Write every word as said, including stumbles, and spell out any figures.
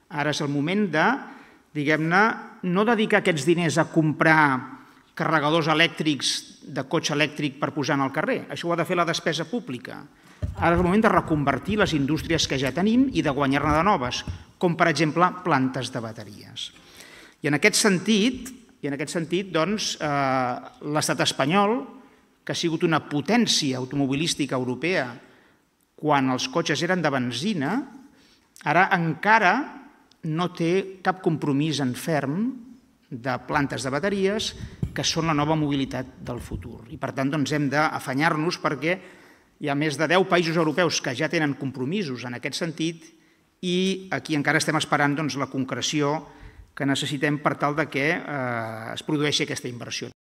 Ara és el moment de, diguem-ne, no dedicar aquests diners a comprar carregadors elèctrics de cotxe elèctric per posar en el carrer. Això ho ha de fer la despesa pública. Ara és el moment de reconvertir les indústries que ja tenim i de guanyar-ne de noves, com per exemple plantes de bateries. I en aquest sentit, i en aquest sentit, doncs, l'estat espanyol, que ha sigut una potència automobilística europea quan els cotxes eren de benzina, ara encara no té cap compromís en ferm de plantes de bateries que són la nova mobilitat del futur. I per tant doncs, hem d'afanyar-nos perquè hi ha més de deu països europeus que ja tenen compromisos en aquest sentit i aquí encara estem esperant doncs, la concreció que necessitem per tal que eh, es produeixi aquesta inversió.